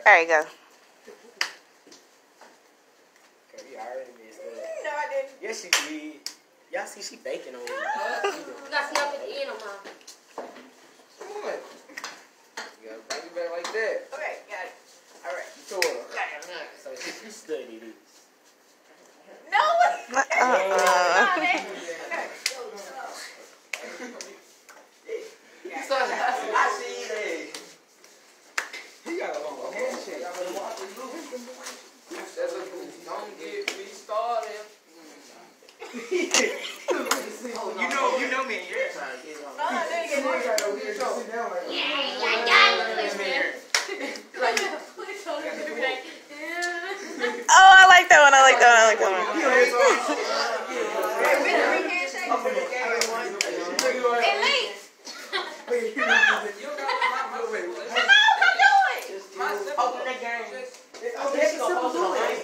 There you go. You already missed it. No, I didn't. Yes, she did. Y'all see she baking on me. You got snap at the end of mine. Come on. You gotta bring it back like that. Okay, got it. Alright. So, So she studied it. No! Okay. so I see that. He got a long handshake. Don't get me started. You know me. You're trying to get on. No, I didn't get it. Oh, I like that one. I like that one. I like that one. Hey, we can handshake. Hey, Lee. Come on. Come on, come do it. Open that game. Oh, there she go.